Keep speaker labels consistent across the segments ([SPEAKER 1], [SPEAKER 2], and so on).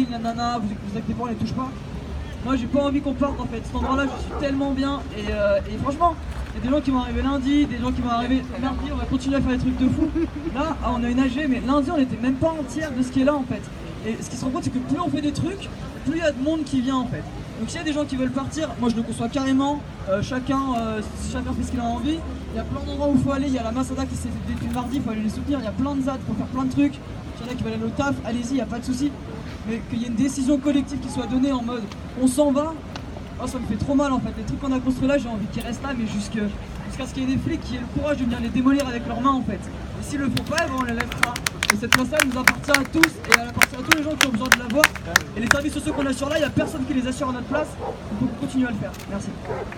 [SPEAKER 1] nanana, vous inquiétez pas, on les touche pas. Moi j'ai pas envie qu'on parte en fait, cet endroit là je suis tellement bien et franchement, il y a des gens qui vont arriver lundi, des gens qui vont arriver mardi, on va continuer à faire des trucs de fou. Là on a une AG mais lundi on était même pas entière de ce qui est là en fait. Et ce qui se rend compte c'est que plus on fait des trucs, plus il y a de monde qui vient en fait. Donc s'il y a des gens qui veulent partir, moi je le conçois carrément, chacun fait ce qu'il a envie. Il y a plein d'endroits où il faut aller, il y a la Masada qui s'est fait depuis mardi, il faut aller les soutenir, il y a plein de ZAD, il faut faire plein de trucs. S'il y en a qui veulent aller au taf, allez-y, il n'y a pas de souci. Mais qu'il y ait une décision collective qui soit donnée en mode on s'en va, oh, ça me fait trop mal en fait. Les trucs qu'on a construits là, j'ai envie qu'ils restent là, mais jusqu'à ce qu'il y ait des flics qui aient le courage de venir les démolir avec leurs mains en fait. Et s'ils le font pas, on les laissera. Et cette place là nous appartient à tous et elle appartient à tous les gens qui ont besoin de la voir. Et les services sociaux qu'on assure là, il n'y a personne qui les assure à notre place. Il faut continuer à le faire. Merci.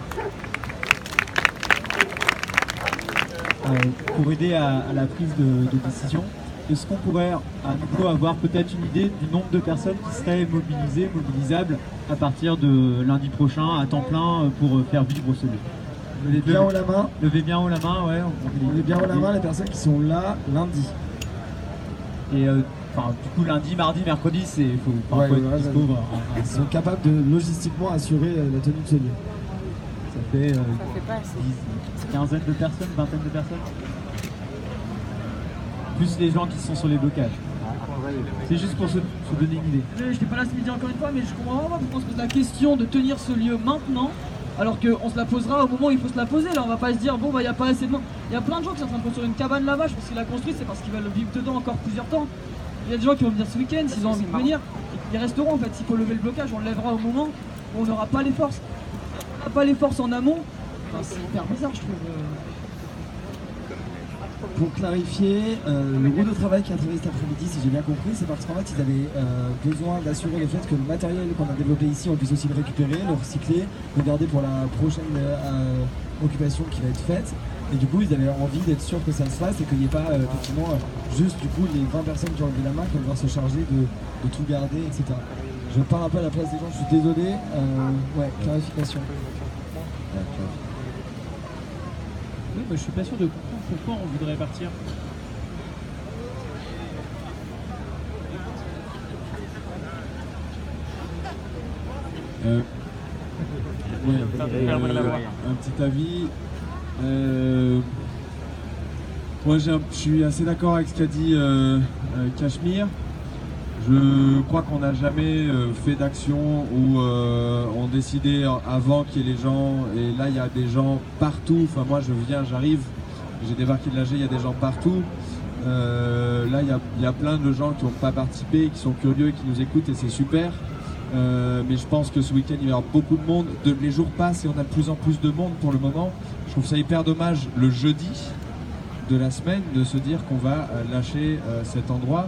[SPEAKER 2] Pour aider à la prise de décision, est-ce qu'on pourrait à nouveau avoir peut-être une idée du nombre de personnes qui seraient mobilisables à partir de lundi prochain à temps plein pour faire vivre ce lieu?
[SPEAKER 3] Levez bien haut la main.
[SPEAKER 2] Levez bien haut la main, ouais.
[SPEAKER 3] Levez bien haut la main les personnes qui sont là lundi.
[SPEAKER 2] Et du coup lundi, mardi, mercredi, il faut être dispo.
[SPEAKER 3] Ils sont capables de logistiquement assurer la tenue de ce lieu.
[SPEAKER 2] Ça fait pas assez. Quinzaine de personnes, vingtaine de personnes. Plus les gens qui sont sur les blocages. C'est juste pour se donner une idée.
[SPEAKER 1] Je n'étais pas là ce midi encore une fois, mais je comprends vraiment pas pourquoi on se pose la question de tenir ce lieu maintenant, alors qu'on se la posera au moment où il faut se la poser. Là, on va pas se dire, bon, bah, il n'y a pas assez de monde. Il y a plein de gens qui sont en train de construire une cabane là-bas. Je pense qu'ils la construisent, c'est parce qu'ils veulent vivre dedans encore plusieurs temps. Il y a des gens qui vont venir ce week-end, s'ils ont envie de venir. Ils resteront en fait. S'il faut lever le blocage, on le lèvera au moment où on n'aura pas les forces. On n'a pas les forces en amont. Enfin, c'est hyper bizarre, je trouve.
[SPEAKER 3] Pour clarifier, le groupe de travail qui a travaillé cet après-midi, si j'ai bien compris, c'est parce qu'en fait ils avaient besoin d'assurer le fait que le matériel qu'on a développé ici, on puisse aussi le récupérer, le recycler, le garder pour la prochaine occupation qui va être faite. Et du coup ils avaient envie d'être sûrs que ça se fasse et qu'il n'y ait pas effectivement juste du coup les 20 personnes qui ont levé la main qui vont devoir se charger de tout garder, etc. Je parle un peu à la place des gens, je suis désolé. Ouais, clarification.
[SPEAKER 2] Oui, je suis pas sûr de comprendre pourquoi on voudrait partir.
[SPEAKER 4] Un petit avis. Moi je suis assez d'accord avec ce qu'a dit Cachemire. Je crois qu'on n'a jamais fait d'action où on décidait avant qu'il y ait les gens, et là il y a des gens partout. Enfin moi j'arrive, j'ai débarqué de l'AG, il y a des gens partout. Là il y a plein de gens qui n'ont pas participé, qui sont curieux, qui nous écoutent et c'est super. Mais je pense que ce week-end il va y avoir beaucoup de monde. Les jours passent et on a de plus en plus de monde pour le moment. Je trouve ça hyper dommage le jeudi de la semaine de se dire qu'on va lâcher cet endroit.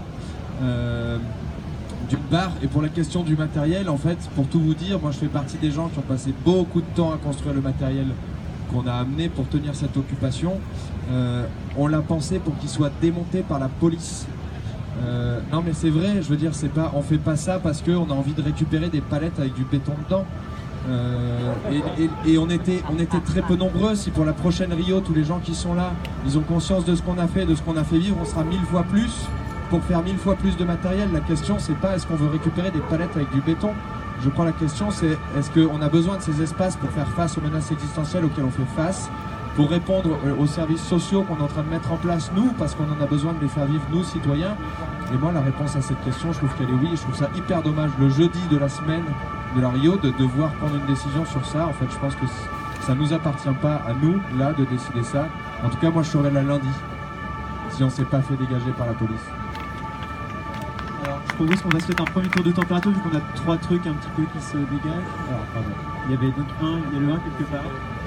[SPEAKER 4] D'une part, et pour la question du matériel, en fait, pour tout vous dire, moi je fais partie des gens qui ont passé beaucoup de temps à construire le matériel qu'on a amené pour tenir cette occupation. On l'a pensé pour qu'il soit démonté par la police. Non mais c'est vrai, je veux dire, on fait pas ça parce qu'on a envie de récupérer des palettes avec du béton dedans. Et on était très peu nombreux. Si pour la prochaine Rio, tous les gens qui sont là, ils ont conscience de ce qu'on a fait, de ce qu'on a fait vivre, on sera 1000 fois plus pour faire 1000 fois plus de matériel. La question c'est pas est-ce qu'on veut récupérer des palettes avec du béton. Je crois la question c'est est-ce qu'on a besoin de ces espaces pour faire face aux menaces existentielles auxquelles on fait face, pour répondre aux services sociaux qu'on est en train de mettre en place nous, parce qu'on en a besoin de les faire vivre nous citoyens. Et moi la réponse à cette question je trouve qu'elle est oui. Je trouve ça hyper dommage le jeudi de la semaine de la Rio de devoir prendre une décision sur ça. En fait je pense que ça nous appartient pas à nous là de décider ça. En tout cas moi je serai là lundi si on s'est pas fait dégager par la police.
[SPEAKER 2] Alors, je propose qu'on va se faire un premier tour de température vu qu'on a 3 trucs un petit peu qui se dégagent. Alors, pardon. Il y avait donc il y a le 1 quelque part.